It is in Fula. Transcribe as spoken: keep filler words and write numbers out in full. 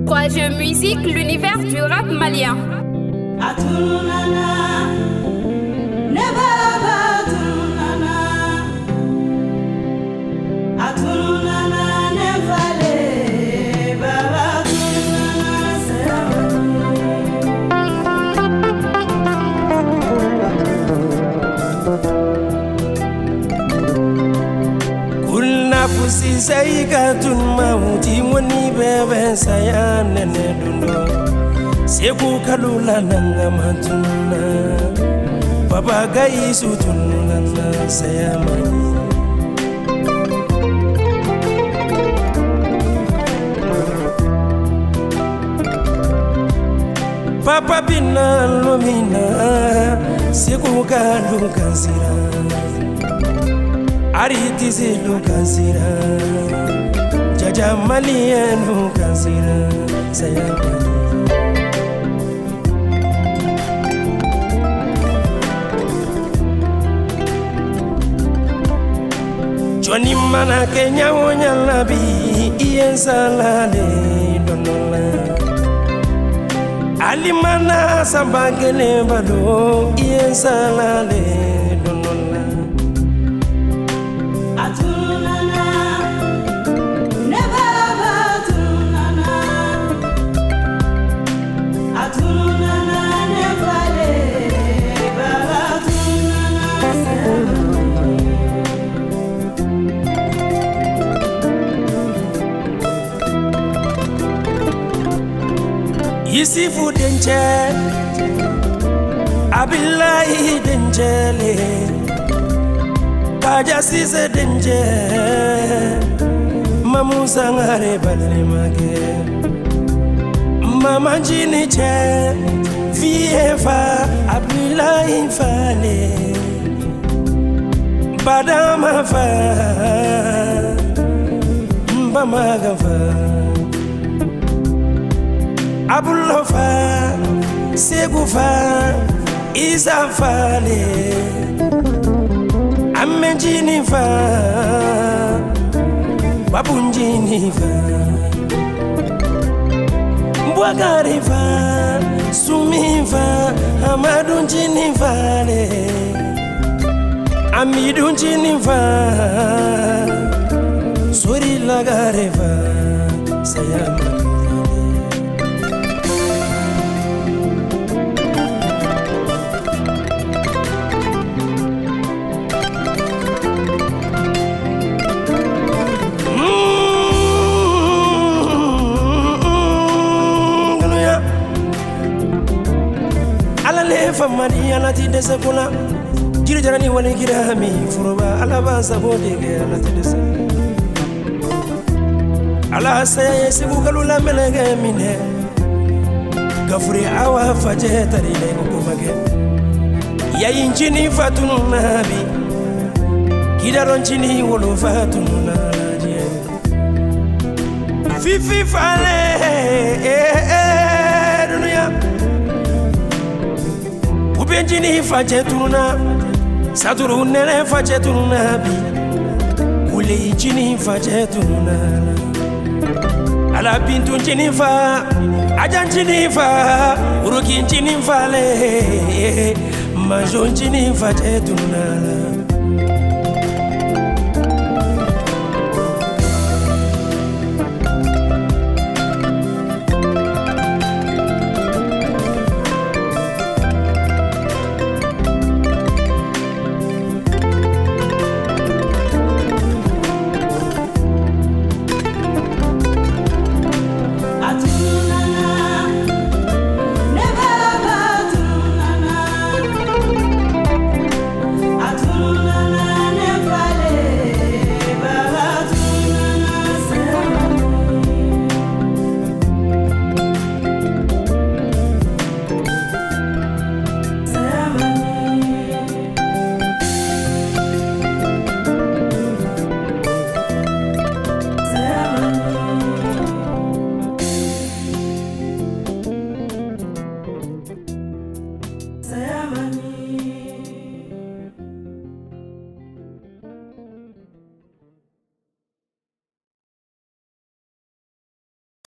Courageux Musique, l'univers du rap malien. Fusi saika tun mauti wani bebe saya nene dundo seku kalula nanga matuna baba gai sutununa saya mani papa bina lomina seku kalu kansira Ariti zilu kansira, jaja malienu kansira, saya mani. Joni mana Kenya wonya labi, iye salale donola. Ali mana sambangele bado, iye salale donola. Yisifu denje, abillahi denjele, kaja sise denje, mamusa ngare badle mage, mama jini che, viefa abillahi fale, badama fa, mbamaga fa. Abulofa, Segufa, Isafale, Amenjinifa, Babunjinifa, Mbwagarifa, Sumifa, Amadunjinifale, Amidunjinifa, Suri Lagarefa, Sayama. Maria lati desa kula kiri jarani wali kirami furuba alaba sabode ge lati desa ala saya sibu kalula melege mine gafuri awa faje tari le ko mage ya injini fatunu nabi kidaron chini wolo fatunu naji fifi fale eh eh dunia Benjini faje turuna saturu nene faje turuna bi uli jini faje turuna ala bintu jini fa ajan jini fa uruki jini fa le majon jini faje turuna